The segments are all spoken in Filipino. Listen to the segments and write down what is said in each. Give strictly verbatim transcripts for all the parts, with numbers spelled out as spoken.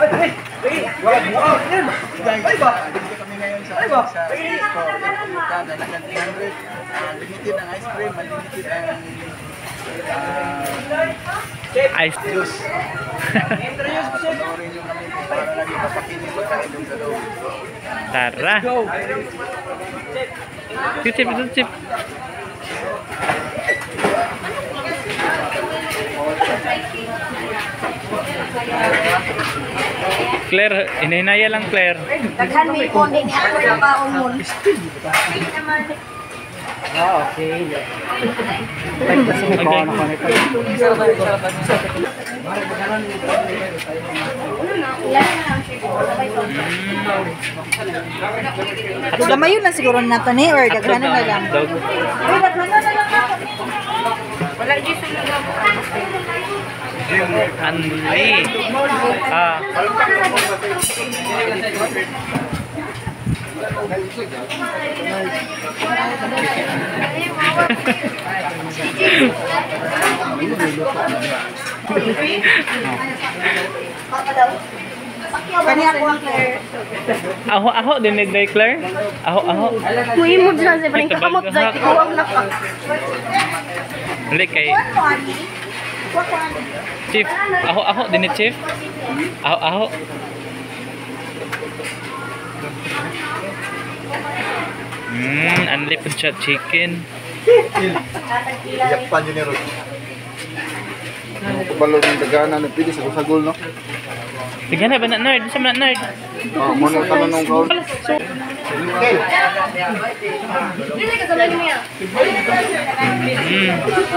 kami ngayon sa sa store. Dalagan three hundred. Limited ang ice cream, limited ang Ice juice. Introduce ko siya. Panoorin nyo kami para lagi papakinig ko tayo sa loob. Tara. Tutip, tutip. Claire, inahinaya lang Claire. Daghan may phone din ako sa paumon. Ah, okay. At gamayon lang siguro nato ni or daghanan na lang. Ay, daghanan na lang ako. Wala di sa Anli. Ah. Kani ako ang Claire. Aho aho dinig day Claire. Aho aho. Muhimod sa sa paling kamot sa ikuwang na ka. Dili kay Chief. Aho aho dinig Chief. Aho aho. Hmm, anli pud siya chicken. Iyak pa dyan ni Rod. Balon ng dagana na pili sa sagol, no? Bigyan na ba na nerd? Sa na nerd? Ah, muna ka na nung kaon. Dili ka sa niya. Hmm.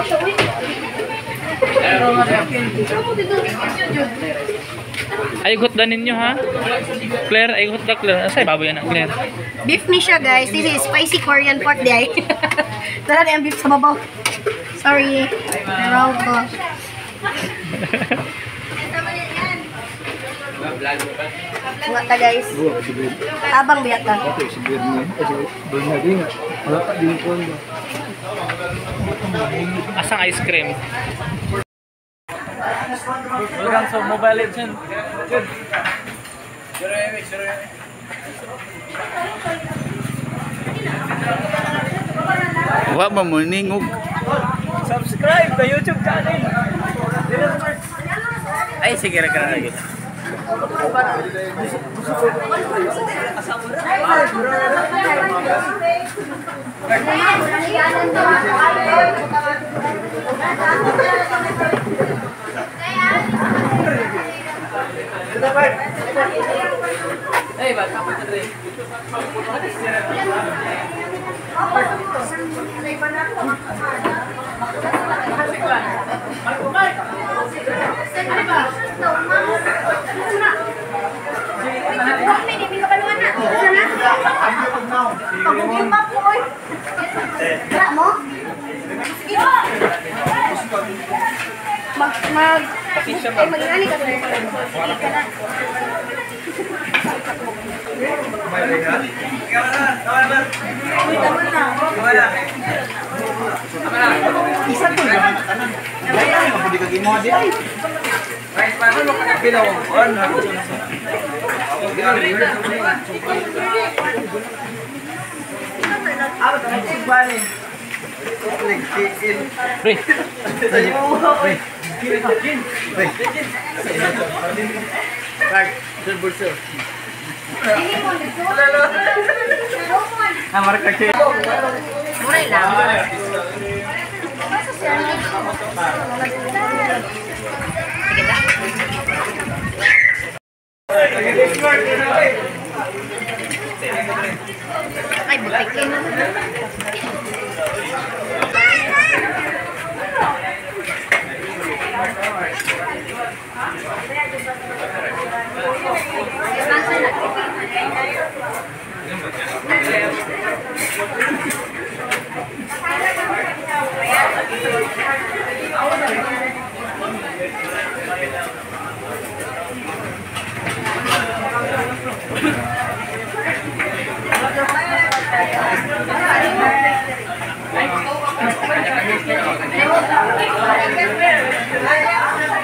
Ay gut da ninyo ha. Claire, ay gut da Claire. Asay baboy na Claire. Beef ni siya guys. This is spicy Korean pork day. Tara na yung beef sa babaw. Sorry. Raw ko. Buat ta guys. Tabang biyak ka. Okay, si Bernie. Eh, si Bernie din. Wala ka din po. Asang ice cream? Welcome to Mobile Legends. Good. Wa ba mo ningog? Subscribe to YouTube channel. Ay, sige ra ka lagi. Hey, ba kapit na rin. Mag mag ay mag-ani ka sir. Ka na. Isa to na. Kaya mo di ka gimo di ay. Right, paano mo ka pilaw? On. Ako ta sigbani. Pre. Pre. Card, sir bulso. Ah, marka che. Muray lang. Ay, butik eh. Thank you.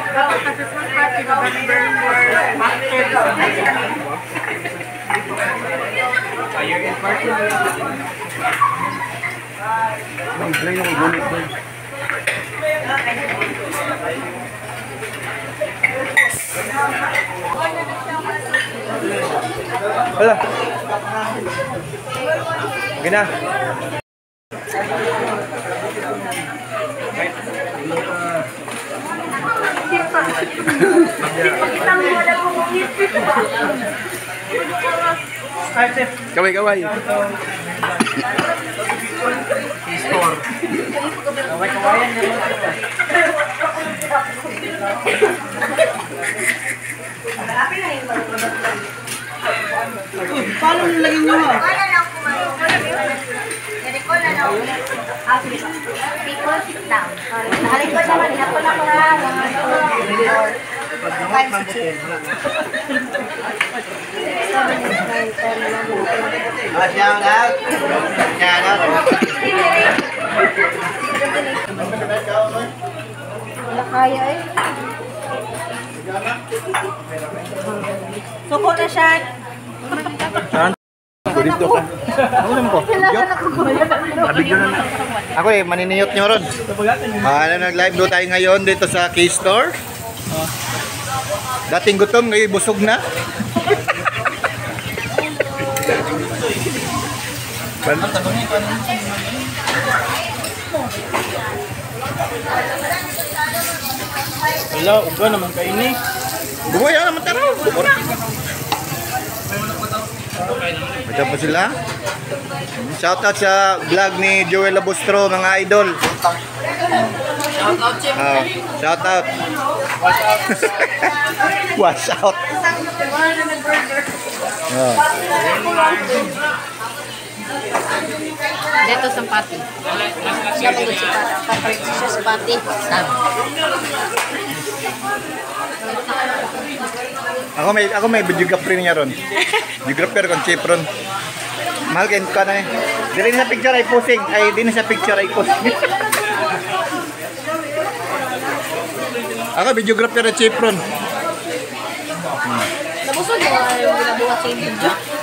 Hala. Gina. Kaway, kaway. Store. Kaway, kawayan. Paano nilagay nyo ha? Wala lang kumain. Dari ko na lang. People sit down. Nakalikod naman. Ako na ko na. Ah, shout out. Shout out. Wala kaya eh. Suko na siya. Dito ka. Ako naman ko. Ako eh, maniniyot nyo ron. Ah, ano, nag-live do tayo ngayon dito sa K-Store. Dating gutom, ngayon busog na. Wala, uga naman kayo ni. Bugoy na naman taro. Bugo na. Ito po sila. Shoutout sa vlog ni Joel Labostro, mga idol. Shoutout, Chip. Uh, shoutout. Watch out. Oh. Dito sa pati. Siya po si Pati. Papalit siya sa pati. Ako may ako may videographer niya ron. Videographer kon chip ron. Mahal kayo ka na eh. Dili na sa picture ay posing. Ay di na sa picture ay post. Ako videographer at chip ron. Nabusog yung ginabuhat sa video.